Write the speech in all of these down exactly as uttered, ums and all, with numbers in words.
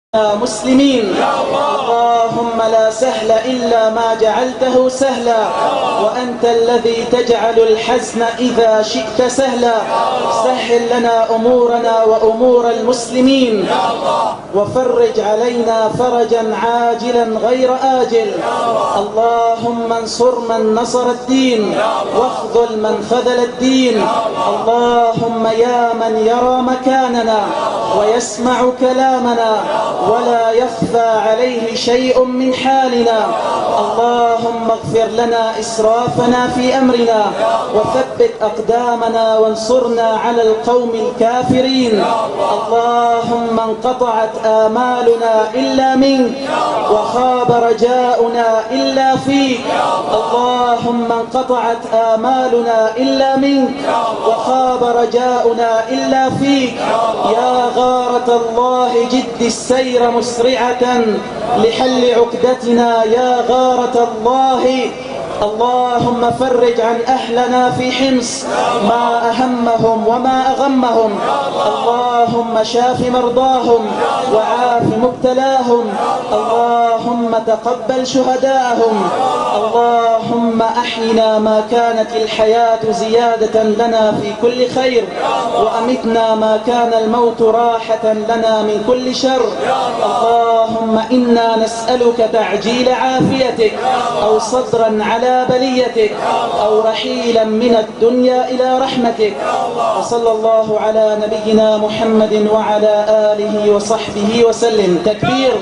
مسلمين. اللهم لا سهل إلا ما جعلته سهلا، وأنت الذي تجعل الحزن إذا شئت سهلا. سهل لنا أمورنا وأمور المسلمين، وفرج علينا فرجا عاجلا غير آجل. اللهم انصر من نصر الدين، واخذل من خذل الدين. اللهم يا من يرى مكاننا ويسمع كلامنا ولا يخفى عليه شيء من حالنا، اللهم اغفر لنا إسرافنا في أمرنا، وثبت أقدامنا وانصرنا على القوم الكافرين. اللهم انقطعت آمالنا إلا منك، وخاب رجاؤنا إلا فيك. اللهم انقطعت آمالنا إلا منك، وخاب رجاؤنا إلا فيك. يا غارة الله جد السير مسرعة لحل عقدتنا يا غارة الله. اللهم فرج عن أهلنا في حمص ما أهمهم وما أغمهم. اللهم شاف مرضاهم وعاف مبتلاهم. اللهم تقبل شهداءهم. اللهم أحينا ما كانت الحياة زيادة لنا في كل خير، وأمتنا ما كان الموت راحة لنا من كل شر. اللهم إنا نسألك تعجيل عافيتك، أو صبرا على بليتك، أو رحيلا من الدنيا إلى رحمتك. وصلى الله على نبينا محمد وعلى آله وصحبه وسلم. تكبير.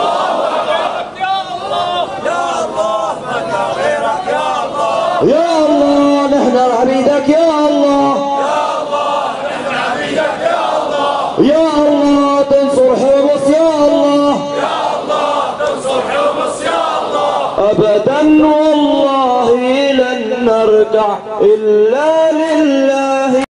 يا الله نحن عبيدك يا الله، يا الله تنصر حمص يا الله، أبدا والله لن نرجع إلا لله.